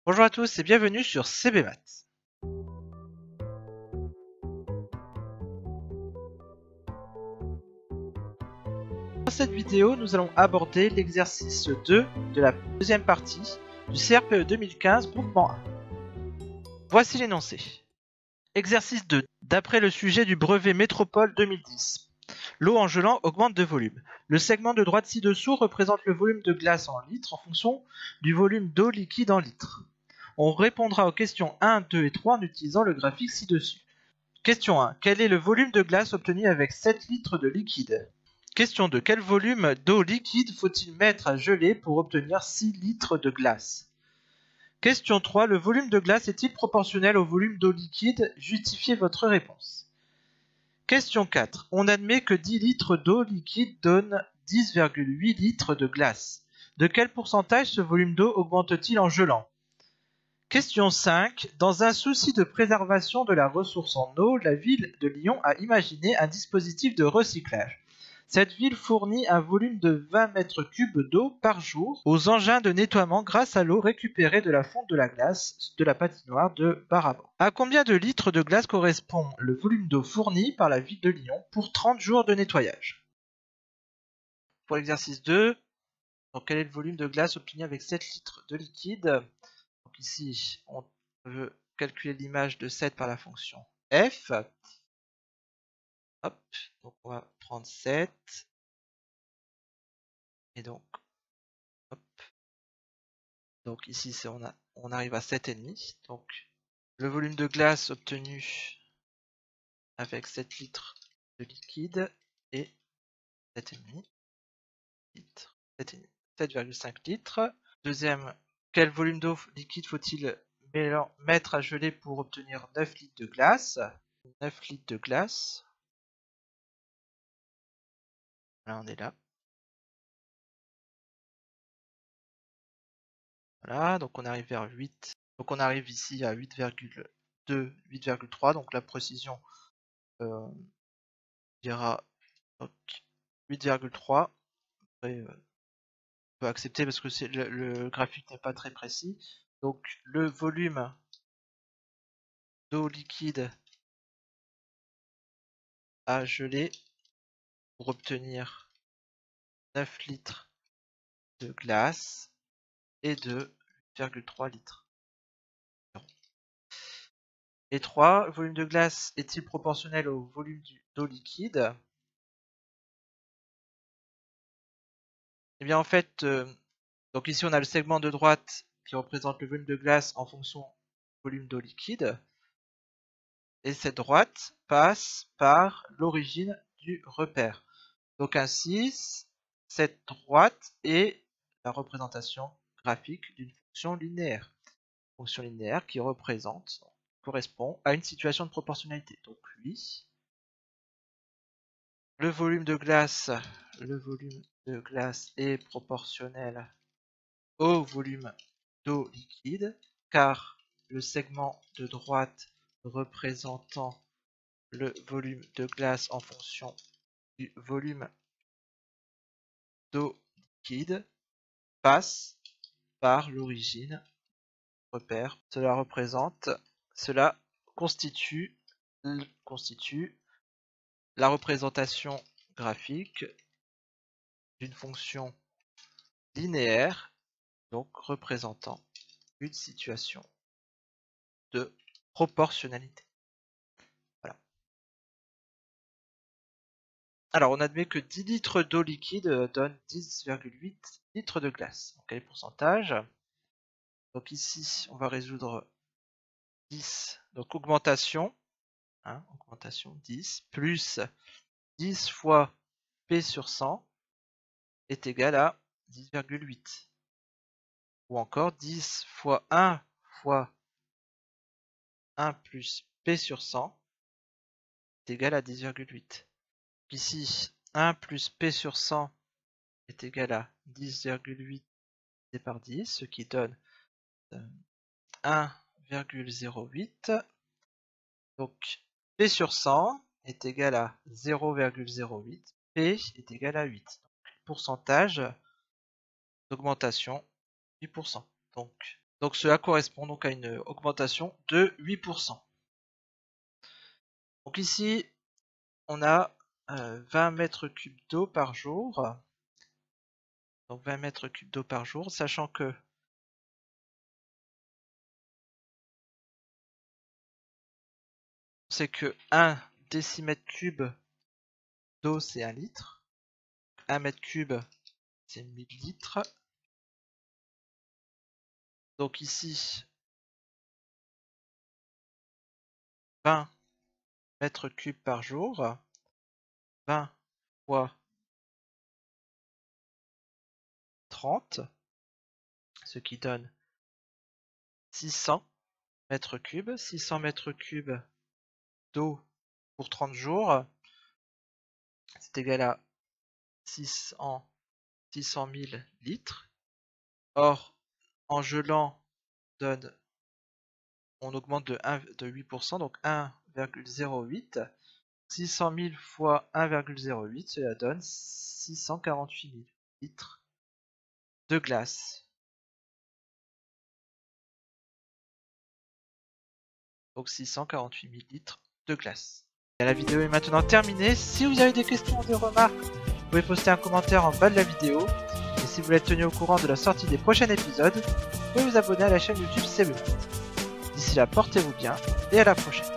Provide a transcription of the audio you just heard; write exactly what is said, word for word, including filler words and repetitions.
Bonjour à tous et bienvenue sur C B Maths. Dans cette vidéo, nous allons aborder l'exercice deux de la deuxième partie du C R P E deux mille quinze groupement un. Voici l'énoncé. Exercice deux. D'après le sujet du brevet Métropole deux mille dix, l'eau en gelant augmente de volume. Le segment de droite ci-dessous représente le volume de glace en litres en fonction du volume d'eau liquide en litres. On répondra aux questions un, deux et trois en utilisant le graphique ci-dessus. Question un. Quel est le volume de glace obtenu avec sept litres de liquide? Question deux. Quel volume d'eau liquide faut-il mettre à geler pour obtenir six litres de glace? Question trois. Le volume de glace est-il proportionnel au volume d'eau liquide? Justifiez votre réponse. Question quatre. On admet que dix litres d'eau liquide donnent dix virgule huit litres de glace. De quel pourcentage ce volume d'eau augmente-t-il en gelant? Question cinq. Dans un souci de préservation de la ressource en eau, la ville de Lyon a imaginé un dispositif de recyclage. Cette ville fournit un volume de vingt mètres cubes d'eau par jour aux engins de nettoiement grâce à l'eau récupérée de la fonte de la glace de la patinoire de Baraban. À combien de litres de glace correspond le volume d'eau fourni par la ville de Lyon pour trente jours de nettoyage? Pour l'exercice deux, donc quel est le volume de glace obtenu avec sept litres de liquide? Donc ici, on veut calculer l'image de sept par la fonction f. Hop, donc on va prendre sept. Et donc, hop. Donc ici, c'est on, a, on arrive à sept virgule cinq. Donc, le volume de glace obtenu avec sept litres de liquide est sept virgule cinq litres. sept virgule cinq litres. Deuxième, quel volume d'eau liquide faut-il mettre à geler pour obtenir neuf litres de glace? neuf litres de glace. Là, on est là. Voilà, donc on arrive vers huit. Donc on arrive ici à huit virgule deux, huit virgule trois. Donc la précision euh, dira huit virgule trois. Après, euh, on peut accepter parce que c'est le, le graphique n'est pas très précis. Donc le volume d'eau liquide à geler pour obtenir neuf litres de glace est de huit virgule trois litres. Et trois, le volume de glace est-il proportionnel au volume d'eau liquide? Eh bien en fait, euh, donc ici on a le segment de droite qui représente le volume de glace en fonction du volume d'eau liquide. Et cette droite passe par l'origine du repère. Donc ainsi, cette droite est la représentation graphique d'une fonction linéaire. Fonction linéaire qui représente, correspond à une situation de proportionnalité. Donc oui, le volume de glace, le volume de glace est proportionnel au volume d'eau liquide, car le segment de droite représentant le volume de glace en fonction du volume d'eau liquide passe par l'origine repère. Cela représente, cela constitue, constitue la représentation graphique d'une fonction linéaire, donc représentant une situation de proportionnalité. Voilà. Alors, on admet que dix litres d'eau liquide donnent dix virgule huit litres de glace. Donc, quel est le pourcentage? Donc ici, on va résoudre dix. Donc augmentation, hein, augmentation dix, plus dix fois P sur cent est égal à dix virgule huit. Ou encore dix fois un fois un plus P sur cent est égal à dix virgule huit. Ici, un plus P sur cent est égal à dix virgule huit divisé par dix, ce qui donne un virgule zéro huit. Donc P sur cent est égal à zéro virgule zéro huit. P est égal à huit. Donc, pourcentage d'augmentation huit pour cent. Donc Donc cela correspond donc à une augmentation de huit pour cent. Donc ici, on a euh, vingt mètres cubes d'eau par jour. Donc vingt mètres cubes d'eau par jour, sachant que c'est que un décimètre cube d'eau c'est un litre. un mètre cube c'est mille litres. Donc ici, vingt mètres cubes par jour. vingt fois trente, ce qui donne six cents mètres cubes. six cents mètres cubes d'eau pour trente jours, c'est égal à six cent mille litres. Or, en gelant, donne, on augmente de, un, de huit pour cent, donc un virgule zéro huit. six cent mille fois un virgule zéro huit, cela donne six cent quarante-huit mille litres de glace. Donc six cent quarante-huit mille litres de glace. Et la vidéo est maintenant terminée. Si vous avez des questions ou des remarques, vous pouvez poster un commentaire en bas de la vidéo. Et si vous voulez être tenu au courant de la sortie des prochains épisodes, vous pouvez vous abonner à la chaîne YouTube C B. D'ici là, portez-vous bien et à la prochaine.